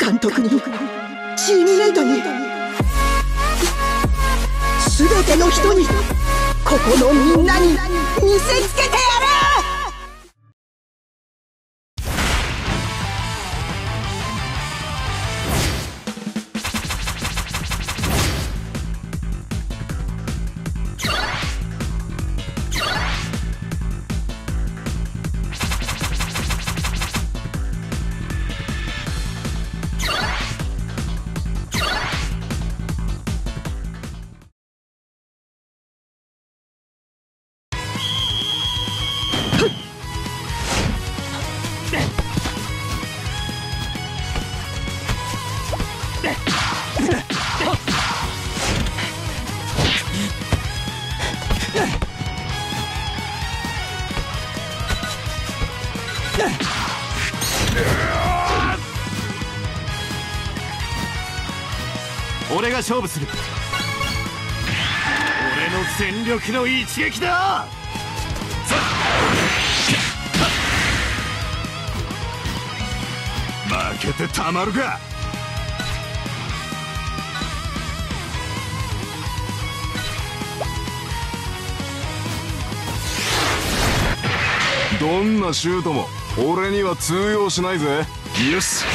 監督にチームメイトに全ての人にここのみんなに見せつけてやる。 俺が勝負する。俺の全力の一撃だ。負けてたまるか。 どんなシュートも俺には通用しないぜ。よし。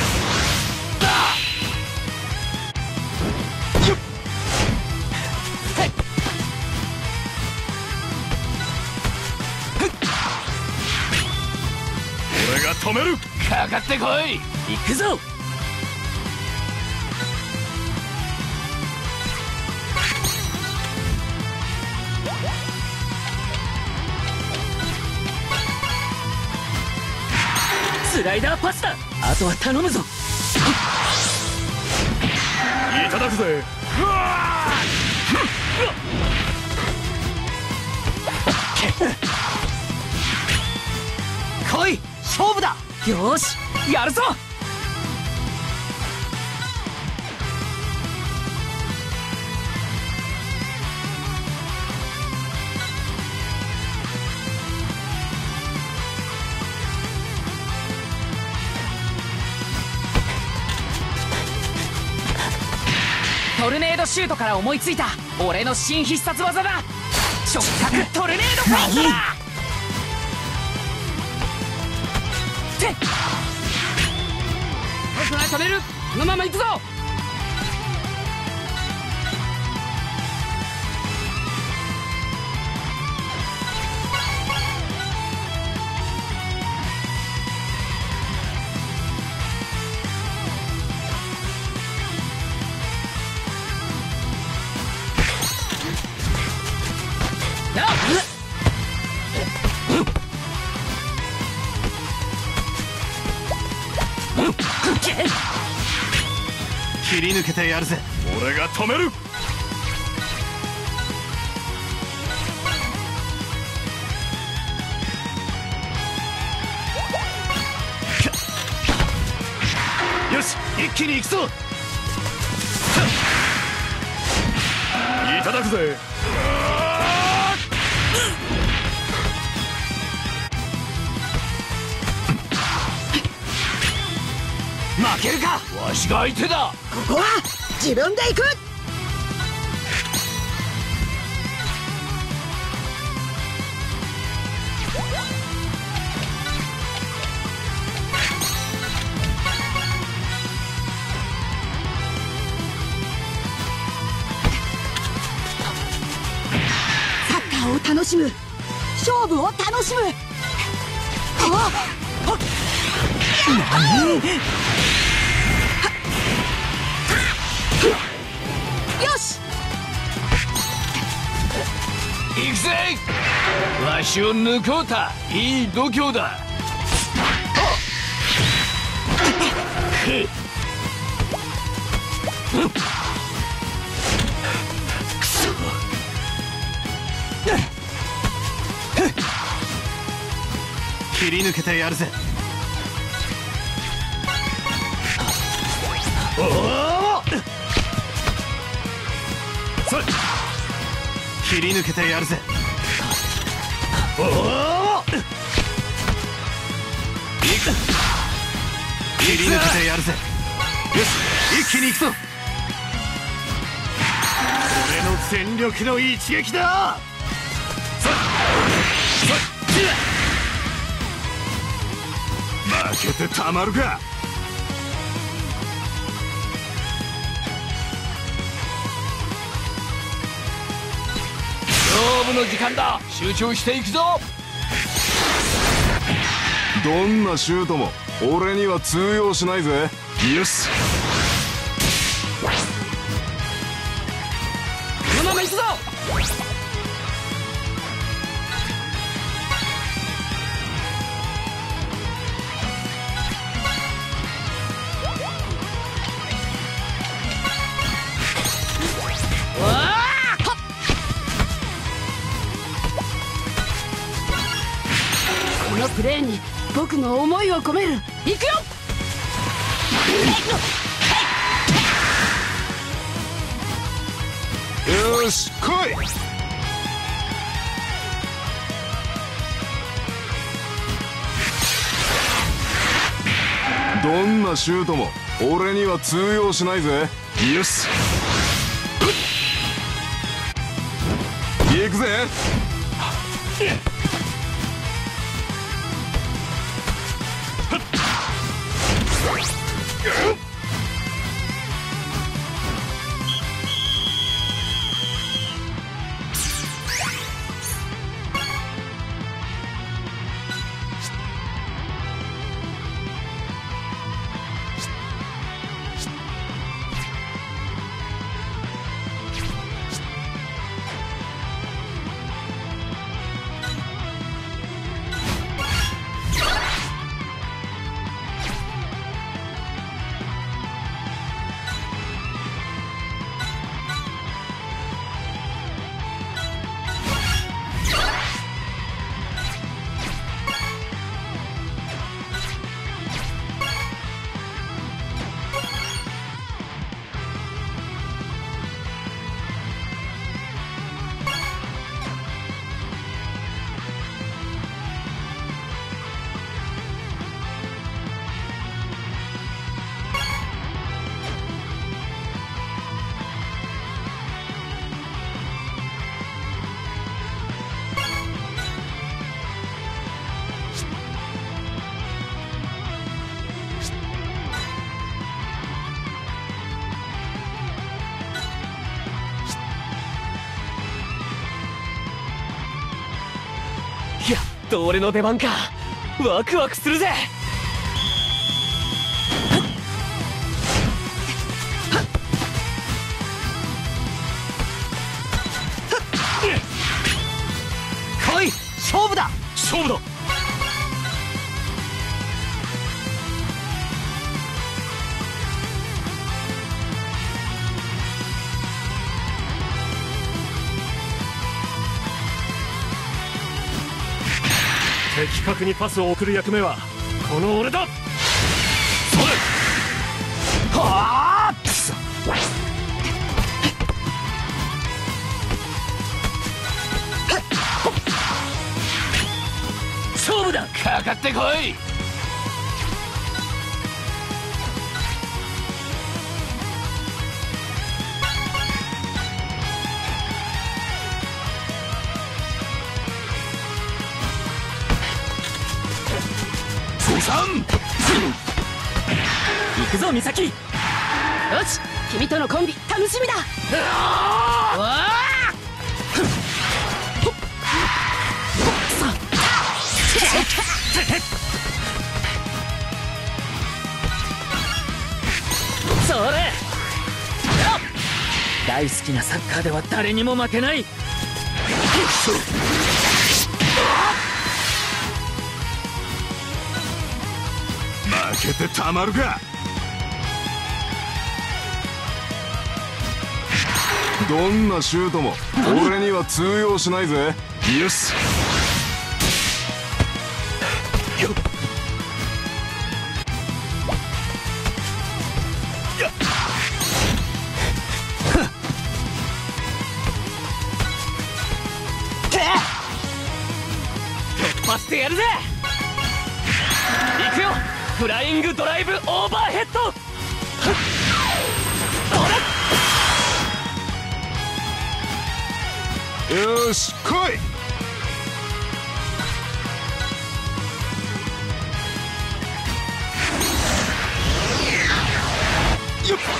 俺が止める。かかってこい。行くぞ。スライダーパスだ。あとは頼むぞ。いただくぜ。来い、勝負だ。よし、やるぞ。トルネードシュートから思いついた俺の新必殺技だ。直角トルネードフェイントだ。止める。このまま行くぞ。切り抜けてやるぜ。俺が止める。よし、一気に行くぞ。いただくぜ。負けるか。わしが相手だ。 ここは自分で行く。サッカーを楽しむ。勝負を楽しむ。何？よし、 行くぜ。わしを抜こうた。いい度胸だ。くそ。切り抜けてやるぜ。おお、切り抜けてやるぜ。おお、切り抜けてやるぜ。 し、一気に行くぞ。 俺の全力の一撃だ。 負けてたまるか。 勝負の時間だ。集中していくぞ。 どんなシュートも俺には通用しないぜ。よし、 このまま行くぞ。このプレーに僕の思いを込める。行くよ。 よし来い。どんなシュートも俺には通用しないぜ。よし、行くぜ。 やっと俺の出番か。ワクワクするぜ。来い、勝負だ。勝負だ。的確にパスを送る役目はこの俺だ。それはあ、くそ。勝負だ。かかってこい。行くぞ美咲。よし、君とのコンビ楽しみだ。それ大好きなサッカーでは誰にも負けない。 負けてたまるか。どんなシュートも俺には通用しないぜ。よし、 突破してやるぜ。行くよ、フライングドライブオーバーヘッド。 よし来い。よっ。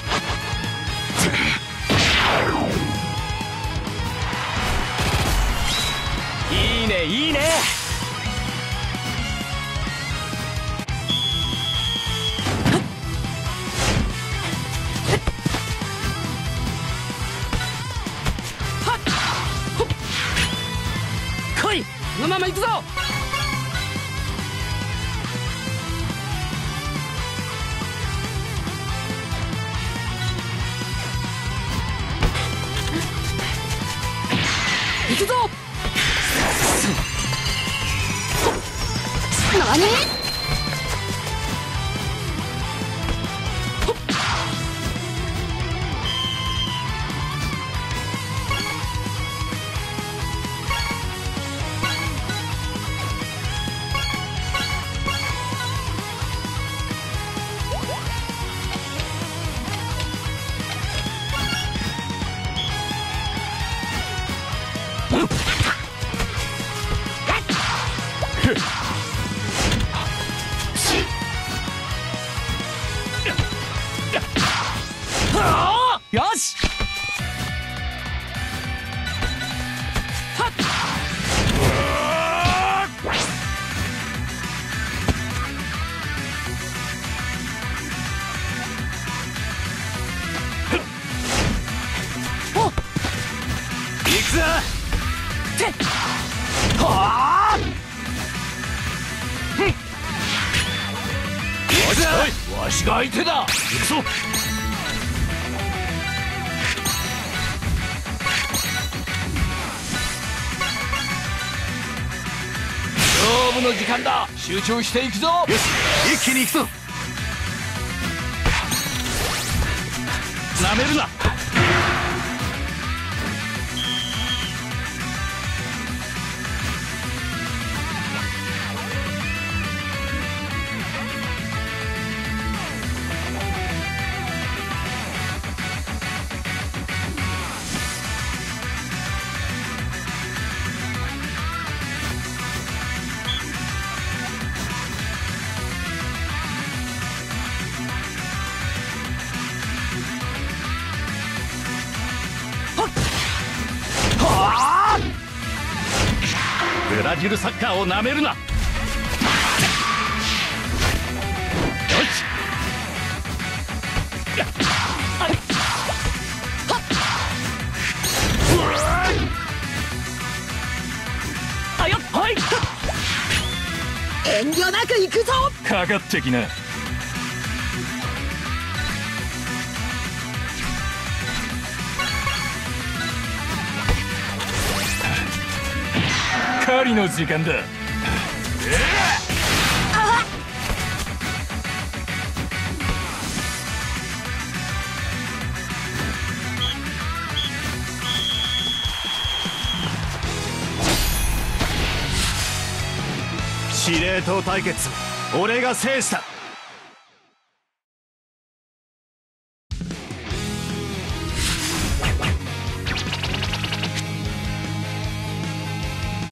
いいねいいね。来い、このまま行くぞ。行くぞ。 何？ よし。行くぞ。はあ。わしが相手だ。行くぞ。勝負の時間だ。集中していくぞ。よし、一気に行くぞ。なめるな。ブラジルサッカーをなめるな。よし。あよっ、はい。 遠慮なく行くぞ。 かかってきな。狩りの時間だ。司令塔対決、俺が制した。